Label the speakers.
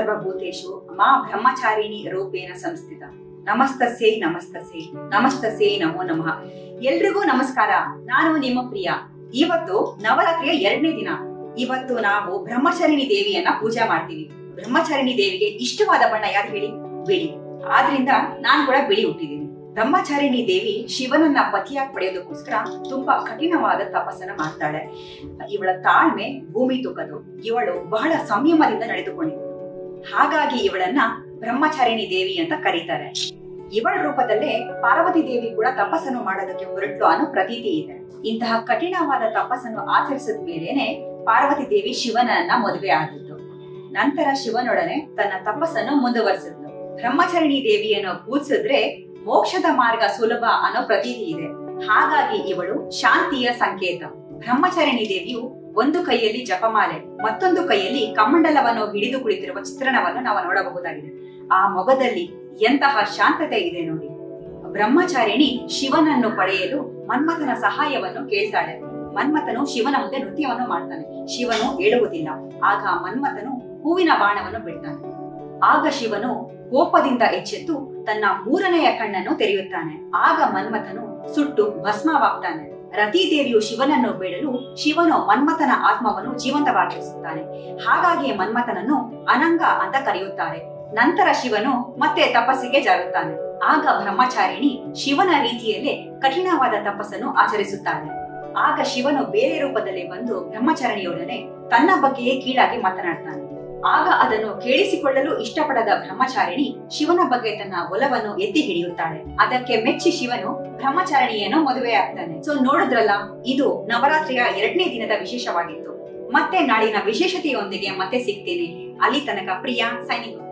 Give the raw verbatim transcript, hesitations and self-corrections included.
Speaker 1: ಸರ್ವಭೂತೇಷು ಮಾ ಬ್ರಹ್ಮಚಾರಿಣಿ ರೂಪೇಣ ಸಂಸ್ಥಿತ. ನಮಸ್ತಸ್ಯೈ ನಮಸ್ತಸ್ಯೈ ನಮಸ್ತಸ್ಯೈ ನಮೋ ನಮಃ. ಎಲ್ರಿಗೂ ನಮಸ್ಕಾರ. ನಾನು ನಿಮ್ಮ ಪ್ರಿಯ. ಇವತ್ತು ನವರಾತ್ರಿಯ ಎರಡನೇ ದಿನ. ಇವತ್ತು ನಾವು ಬ್ರಹ್ಮಚಾರಿಣಿ ದೇವಿಯನ್ನ ಪೂಜೆ ಮಾಡ್ತೀವಿ. ಬ್ರಹ್ಮಚಾರಿಣಿ ದೇವಿಗೆ ಇಷ್ಟವಾದ ಬಣ್ಣ ಯಾರು ಹೇಳಿ? ಬಿಳಿ. ಆದ್ರಿಂದ ನಾನ್ ಕೂಡ ಬಿಳಿ ಹುಟ್ಟಿದ್ದೀನಿ. ಬ್ರಹ್ಮಚಾರಿಣಿ ದೇವಿ ಶಿವನನ್ನ ಪತಿಯಾಗಿ ಪಡೆಯೋದಕ್ಕೋಸ್ಕರ ತುಂಬಾ ಕಠಿಣವಾದ ತಪಸ್ಸನ್ನ ಮಾಡ್ತಾಳೆ. ಇವಳ ತಾಳ್ಮೆ ಭೂಮಿ ತೂಕದು. ಇವಳು ಬಹಳ ಸಂಯಮದಿಂದ ನಡೆದುಕೊಂಡಿದ್ದು. ಹಾಗಾಗಿ ಇವಳನ್ನ ಬ್ರಹ್ಮಚಾರಿಣಿ ದೇವಿ ಅಂತ ಕರೀತಾರೆ. ಇವಳ ರೂಪದಲ್ಲೇ ಪಾರ್ವತಿ ದೇವಿ ಕೂಡ ತಪಸ್ಸನ್ನು ಮಾಡೋದಕ್ಕೆ ಹೊರಟು ಅನ್ನೋ ಪ್ರತೀತಿ ಇದೆ. ಇಂತಹ ಕಠಿಣವಾದ ತಪಸ್ಸನ್ನು ಆಚರಿಸಿದ ಮೇಲೇನೆ ಪಾರ್ವತಿ ದೇವಿ ಶಿವನನ್ನ ಮದುವೆ ಆದದ್ದು. ನಂತರ ಶಿವನೊಡನೆ ತನ್ನ ತಪಸ್ಸನ್ನು ಮುಂದುವರಿಸಿದ್ಲು. ಬ್ರಹ್ಮಚಾರಿಣಿ ದೇವಿಯನ್ನು ಪೂಜಿಸಿದ್ರೆ ಮೋಕ್ಷದ ಮಾರ್ಗ ಸುಲಭ ಅನ್ನೋ ಪ್ರತೀತಿ ಇದೆ. ಹಾಗಾಗಿ ಇವಳು ಶಾಂತಿಯ ಸಂಕೇತ. ಬ್ರಹ್ಮಚಾರಿಣಿ ದೇವಿಯು ಒಂದು ಕೈಯಲ್ಲಿ ಜಪಮಾಲೆ, ಮತ್ತೊಂದು ಕೈಯಲ್ಲಿ ಕಮಂಡಲವನ್ನು ಹಿಡಿದು ಕುಳಿತಿರುವ ಚಿತ್ರಣವನ್ನು ನಾವು ನೋಡಬಹುದಾಗಿದೆ. ಆ ಮೊಗದಲ್ಲಿ ಎಂತಹ ಶಾಂತತೆ ಇದೆ ನೋಡಿ. ಬ್ರಹ್ಮಚಾರಿಣಿ ಶಿವನನ್ನು ಪಡೆಯಲು ಮನ್ಮಥನ ಸಹಾಯವನ್ನು ಕೇಳ್ತಾಳೆ. ಮನ್ಮಥನು ಶಿವನ ಮುಂದೆ ನೃತ್ಯವನ್ನು ಮಾಡ್ತಾನೆ. ಶಿವನು ಹೇಳುವುದಿಲ್ಲ. ಆಗ ಮನ್ಮಥನು ಹೂವಿನ ಬಾಣವನ್ನು ಬಿಡ್ತಾನೆ. ಆಗ ಶಿವನು ಕೋಪದಿಂದ ಎಚ್ಚೆತ್ತು ತನ್ನ ಮೂರನೆಯ ಕಣ್ಣನ್ನು ತೆರೆಯುತ್ತಾನೆ. ಆಗ ಮನ್ಮಥನು ಸುಟ್ಟು ಭಸ್ಮವಾಗ್ತಾನೆ. ರತಿದೇವಿಯು ಶಿವನನ್ನು ಬೇಡಲು ಶಿವನು ಮನ್ಮಥನ ಆತ್ಮವನ್ನು ಜೀವಂತವಾಗಿರಿಸುತ್ತಾನೆ. ಹಾಗಾಗಿ ಮನ್ಮಥನನ್ನು ಅನಂಗ ಅಂತ ಕರೆಯುತ್ತಾರೆ. ನಂತರ ಶಿವನು ಮತ್ತೆ ತಪಸ್ಸಿಗೆ ಜಾರುತ್ತಾನೆ. ಆಗ ಬ್ರಹ್ಮಚಾರಿಣಿ ಶಿವನ ರೀತಿಯಲ್ಲೇ ಕಠಿಣವಾದ ತಪಸ್ಸನ್ನು ಆಚರಿಸುತ್ತಾಳೆ. ಆಗ ಶಿವನು ಬೇರೆ ರೂಪದಲ್ಲಿ ಬಂದು ಬ್ರಹ್ಮಚಾರಿಣಿಯೊಡನೆ ತನ್ನ ಬಗ್ಗೆಯೇ ಕೀಳಾಗಿ ಮಾತನಾಡ್ತಾನೆ. ಆಗ ಅದನ್ನು ಕೇಳಿಸಿಕೊಳ್ಳಲು ಇಷ್ಟಪಡದ ಬ್ರಹ್ಮಚಾರಿಣಿ ಶಿವನ ಬಗ್ಗೆ ತನ್ನ ಒಲವನ್ನು ಎತ್ತಿ ಹಿಡಿಯುತ್ತಾಳೆ. ಅದಕ್ಕೆ ಮೆಚ್ಚಿ ಶಿವನು ಬ್ರಹ್ಮಚಾರಿಣಿಯನ್ನು ಮದುವೆಯಾಗ್ತಾನೆ. ಸೊ ನೋಡಿದ್ರಲ್ಲ, ಇದು ನವರಾತ್ರಿಯ ಎರಡನೇ ದಿನದ ವಿಶೇಷವಾಗಿತ್ತು. ಮತ್ತೆ ನಾಳಿನ ವಿಶೇಷತೆಯೊಂದಿಗೆ ಮತ್ತೆ ಸಿಗ್ತೇನೆ. ಅಲ್ಲಿ ತನಕ ಪ್ರಿಯಾ ಸೈನಿಂಗ್.